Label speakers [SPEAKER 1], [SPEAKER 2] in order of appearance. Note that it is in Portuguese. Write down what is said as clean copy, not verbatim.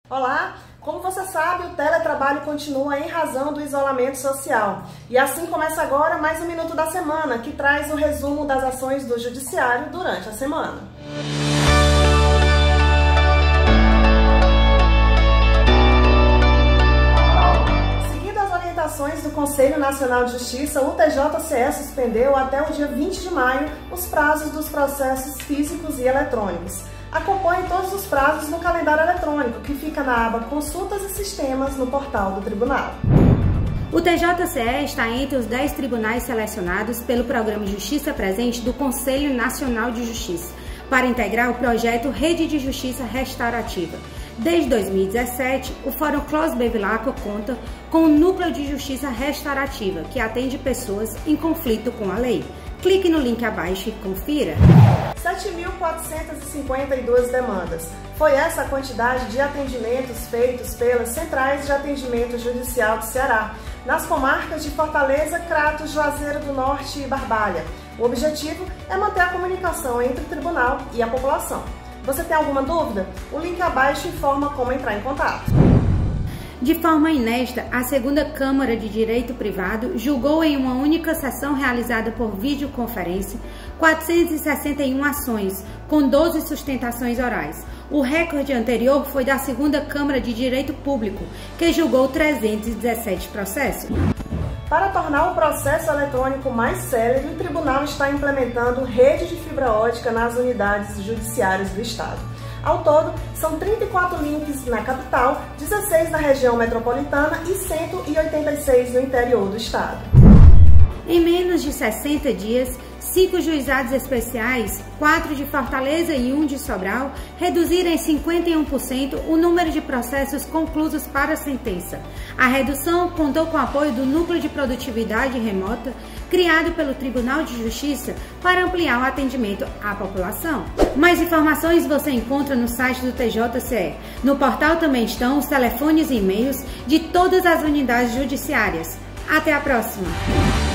[SPEAKER 1] Olá! Como você sabe, o teletrabalho continua em razão do isolamento social. E assim começa agora mais um Minuto da Semana, que traz o resumo das ações do Judiciário durante a semana. Seguindo as orientações do Conselho Nacional de Justiça, o TJCE suspendeu até o dia 20 de maio os prazos dos processos físicos e eletrônicos. Acompanhe todos os prazos no calendário eletrônico, que fica na aba Consultas e Sistemas no portal do Tribunal.
[SPEAKER 2] O TJCE está entre os 10 tribunais selecionados pelo Programa Justiça Presente do Conselho Nacional de Justiça para integrar o projeto Rede de Justiça Restaurativa. Desde 2017, o Fórum Clos Bevilacqua conta com um núcleo de justiça restaurativa que atende pessoas em conflito com a lei. Clique no link abaixo e confira.
[SPEAKER 1] 7.452 demandas. Foi essa a quantidade de atendimentos feitos pelas Centrais de Atendimento Judicial do Ceará, nas comarcas de Fortaleza, Cratos, Juazeiro do Norte e Barbalha. O objetivo é manter a comunicação entre o tribunal e a população. Você tem alguma dúvida? O link abaixo informa como entrar em contato.
[SPEAKER 2] De forma inédita, a segunda Câmara de Direito Privado julgou em uma única sessão realizada por videoconferência 461 ações, com 12 sustentações orais. O recorde anterior foi da segunda Câmara de Direito Público, que julgou 317 processos.
[SPEAKER 1] Para tornar o processo eletrônico mais célere, o Tribunal está implementando rede de fibra ótica nas unidades judiciárias do Estado. Ao todo, são 34 links na capital, 16 na região metropolitana e 186 no interior do Estado.
[SPEAKER 2] Em menos de 60 dias, 5 juizados especiais, 4 de Fortaleza e 1 de Sobral, reduziram em 51% o número de processos conclusos para a sentença. A redução contou com o apoio do Núcleo de Produtividade Remota, criado pelo Tribunal de Justiça para ampliar o atendimento à população. Mais informações você encontra no site do TJCE. No portal também estão os telefones e e-mails de todas as unidades judiciárias. Até a próxima!